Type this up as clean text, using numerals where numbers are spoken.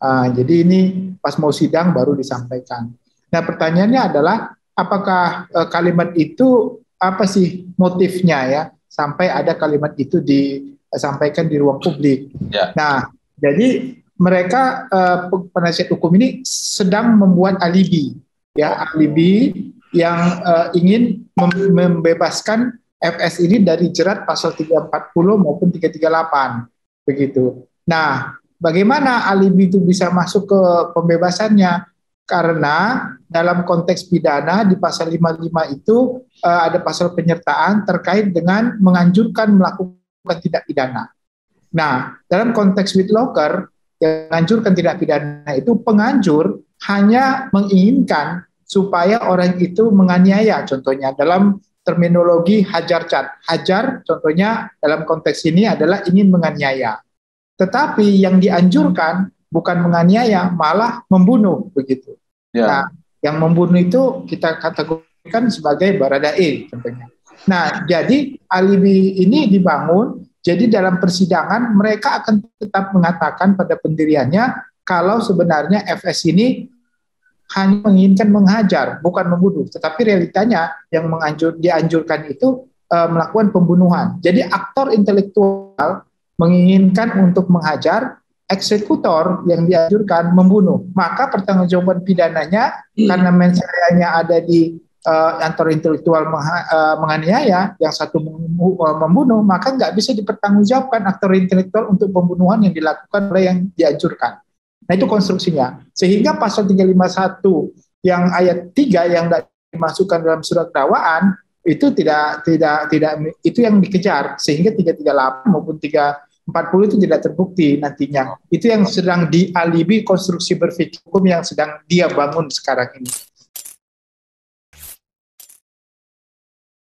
Jadi ini pas mau sidang baru disampaikan. Nah, pertanyaannya adalah apakah kalimat itu apa sih motifnya ya sampai ada kalimat itu disampaikan di ruang publik. Ya. Nah, jadi mereka penasihat hukum ini sedang membuat alibi yang ingin membebaskan FS ini dari jerat pasal 340 maupun 338 begitu. Nah, bagaimana alibi itu bisa masuk ke pembebasannya? Karena dalam konteks pidana di pasal 55 itu ada pasal penyertaan terkait dengan menganjurkan melakukan tindak pidana. Nah, dalam konteks Whitlocker yang menganjurkan tindak pidana itu penganjur hanya menginginkan supaya orang itu menganiaya, contohnya dalam terminologi hajar cat. Hajar contohnya dalam konteks ini adalah ingin menganiaya. Tetapi yang dianjurkan bukan menganiaya, malah membunuh begitu. Ya. Nah, yang membunuh itu kita kategorikan sebagai baradae contohnya. Nah, jadi alibi ini dibangun, jadi dalam persidangan mereka akan tetap mengatakan pada pendiriannya kalau sebenarnya FS ini hanya menginginkan menghajar, bukan membunuh. Tetapi realitanya yang dianjurkan itu melakukan pembunuhan. Jadi aktor intelektual menginginkan untuk menghajar, eksekutor yang dianjurkan membunuh. Maka pertanggungjawaban pidananya karena mens reanya ada di aktor intelektual menganiaya, yang satu membunuh, maka nggak bisa dipertanggungjawabkan aktor intelektual untuk pembunuhan yang dilakukan oleh yang dianjurkan. Nah, itu konstruksinya. Sehingga pasal 351 yang ayat 3 yang tidak dimasukkan dalam surat dakwaan itu tidak itu yang dikejar, sehingga 338 maupun 340 itu tidak terbukti nantinya. Itu yang sedang dialibi konstruksi berpikir hukum yang sedang dia bangun sekarang ini.